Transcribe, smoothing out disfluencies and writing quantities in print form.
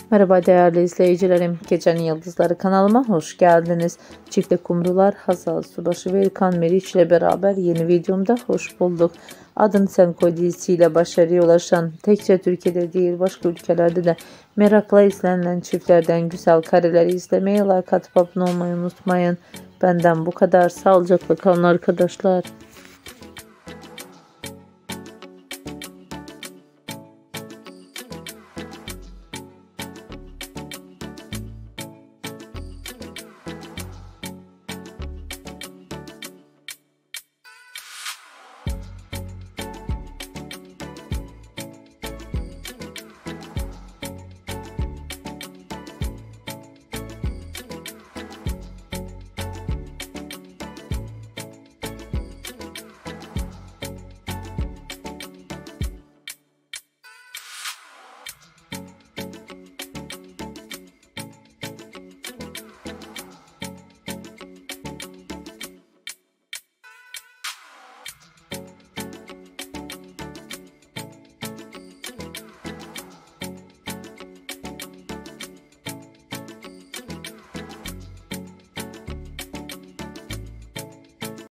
Merhaba değerli izleyicilerim. Gecenin Yıldızları kanalıma hoş geldiniz. Çifte kumrular Hazal Subaşı ve İlkan Meriç ile beraber yeni videomda hoş bulduk. Adını Sen Koy dizisiyle başarıya ulaşan, tekçe Türkiye'de değil başka ülkelerde de merakla izlenilen çiftlerden güzel kareleri izlemeye, like atıp abone olmayı unutmayın. Benden bu kadar. Sağlıcakla kalın arkadaşlar.